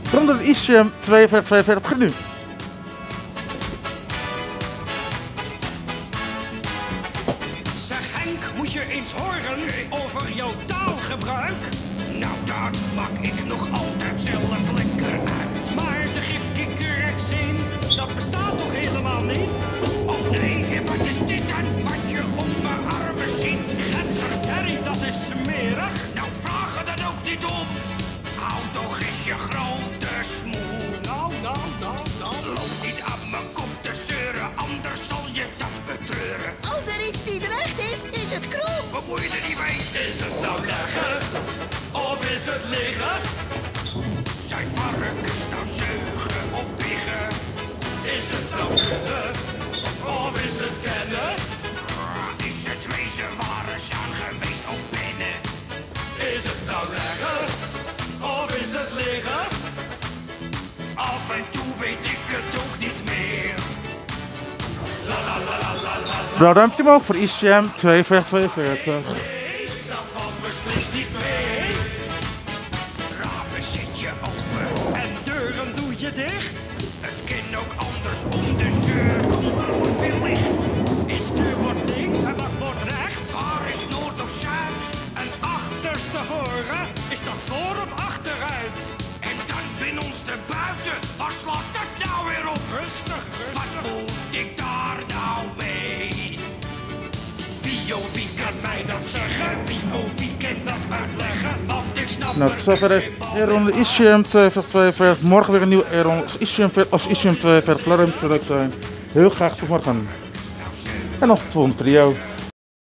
Ronde de ICM 42 begint nu. Zeg Henk, moet je eens horen over jouw taalgebruik? Nou, dat maak ik nog altijd zelf lekker uit. Maar de gifkikkerexeen, dat bestaat toch helemaal niet? Oh nee, wat is dit dan wat je op mijn armen ziet? Getverderrie, dat is smerig. Nou, vraag er dan ook niet om. Hou toch eens je grote smoel. Nou. Loop niet aan mijn kop te zeuren, anders zal je dat betreuren. Als er iets niet recht is, is het kroeg. Wat moet je er niet weten? Is het nou leggen? Of is het liggen? Zijn varkens nou zeugen of biggen? Is het nou kunnen? Of is het kennen? Is het wezen waar ze aan geweest of binnen? Is het nou leggen? Of is het liggen? Af en toe weet ik het ook niet meer. Blauw duimpje omhoog voor ICM 42. Nee, dat valt beslist niet mee. Ramen zet je open en deuren doe je dicht. Het kan ook andersom, dus kom gewoon veel licht. Is stuurbord links en bakbord rechts? Waar is noord of zuid? En achterstevoren, is dat voor of achteruit? En dan binnen ons te buiten, waar slaat dat nou weer op? Rustig. Wat moet ik daar nou mee? Wie kan mij dat zeggen? Wie kan dat uitleggen? Want ik snap Nou, tot zover is ronde ICM 42. Morgen weer een nieuwe ronde als ICM 42 klaar is, zou ik zijn. Heel graag tot morgen. En nog het volgende trio.